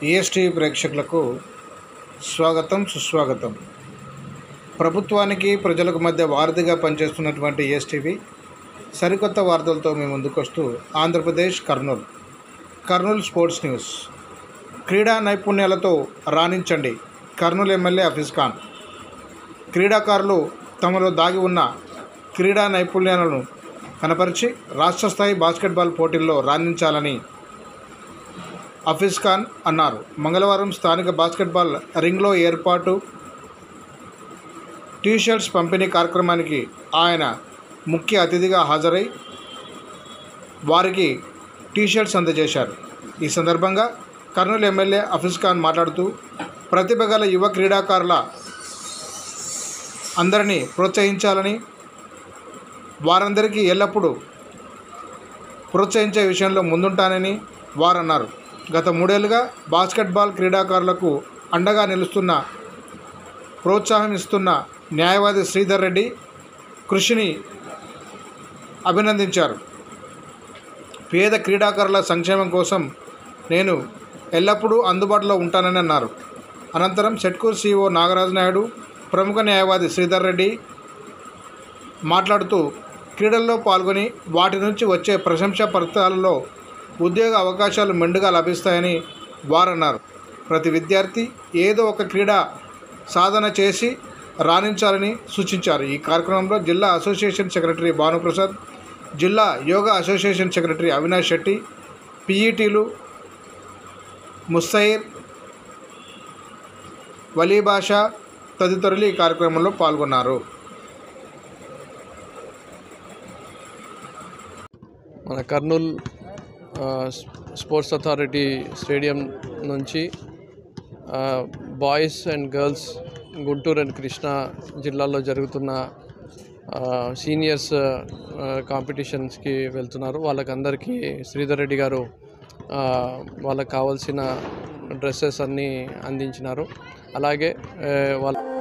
ఈఎస్టీవీ ప్రేక్షకులకు స్వాగతం సుస్వాగతం. ప్రభుత్వానికి ప్రజలకు మధ్య వారధిగా పనిచేస్తున్నటువంటి ఈఎస్టీవీ సరికొత్త వార్తలతో మేము ముందుకొస్తూ ఆంధ్రప్రదేశ్ కర్నూలు స్పోర్ట్స్ న్యూస్. క్రీడా నైపుణ్యాలతో రాణించండి, కర్నూలు ఎమ్మెల్యే హఫీజ్ ఖాన్. క్రీడాకారులు తమలో దాగి ఉన్న క్రీడా నైపుణ్యాలను కనపరిచి రాష్ట్ర స్థాయి బాస్కెట్బాల్ పోటీల్లో రాణించాలని హఫీజ్ ఖాన్ అన్నారు. మంగళవారం స్థానిక బాస్కెట్బాల్ రింగ్లో ఏర్పాటు టీషర్ట్స్ పంపిణీ కార్యక్రమానికి ఆయన ముఖ్య అతిథిగా హాజరై వారికి టీషర్ట్స్ అందజేశారు. ఈ సందర్భంగా కర్నూలు ఎమ్మెల్యే హఫీజ్ ఖాన్ మాట్లాడుతూ ప్రతిభ గల యువ క్రీడాకారుల అందరినీ ప్రోత్సహించాలని, వారందరికీ ఎల్లప్పుడూ ప్రోత్సహించే విషయంలో ముందుంటానని వారన్నారు. గత 3 ఏళ్లుగా బాస్కెట్బాల్ క్రీడాకారులకు అండగా నిలుస్తున్న, ప్రోత్సాహం ఇస్తున్న న్యాయవాది శ్రీధర్ రెడ్డి కృషిని అభినందించారు. పేద క్రీడాకారుల సంక్షేమం కోసం నేను ఎల్లప్పుడూ అందుబాటులో ఉంటానని అన్నారు. అనంతరం సెట్కూర్ CEO నాగరాజు నాయుడు, ప్రముఖ న్యాయవాది శ్రీధర్ రెడ్డి మాట్లాడుతూ క్రీడల్లో పాల్గొని వాటి నుంచి వచ్చే ప్రశంసా ఫలితాలలో ఉద్యోగ అవకాశాలు మెండుగా లభిస్తాయని వారన్నారు. ప్రతి విద్యార్థి ఏదో ఒక క్రీడా సాధన చేసి రాణించాలని సూచించారు. ఈ కార్యక్రమంలో జిల్లా అసోసియేషన్ సెక్రటరీ భానుప్రసాద్, జిల్లా యోగా అసోసియేషన్ సెక్రటరీ అవినాష్ శెట్టి, PETలు ముస్తైర్, వలీబాషా తదితరులు ఈ కార్యక్రమంలో పాల్గొన్నారు. మన కర్నూలు స్పోర్ట్స్ అథారిటీ స్టేడియం నుంచి boys and girls Guntur and Krishna జిల్లాలో జరుగుతున్న సీనియర్స్ కాంపిటీషన్స్కి వెళ్తున్నారు. వాళ్ళకందరికీ శ్రీధర్ రెడ్డి గారు వాళ్ళకు కావాల్సిన డ్రెస్సెస్ అన్నీ అందించినారు. అలాగే వాళ్ళ